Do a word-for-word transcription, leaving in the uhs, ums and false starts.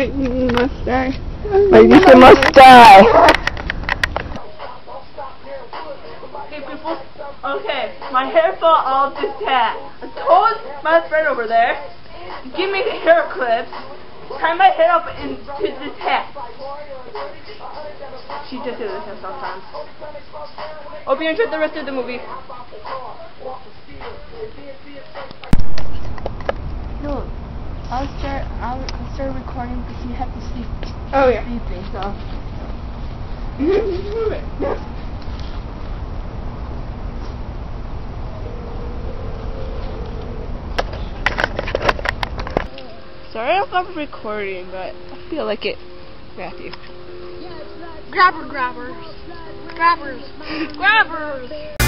Like, you must die. Like, you must die. Okay, people. Okay, my hair fell off this hat. I told my friend over there, give me the hair clips, tie my hair up into this hat. She just does this sometimes. Hope you enjoyed the rest of the movie. No, I'll start. I'll start recording because you have to sleep. Oh yeah. Sleeping, so. Move it. Sorry I stopped recording, but I feel like it. Matthew. Grabber, grabbers, grabbers, grabbers.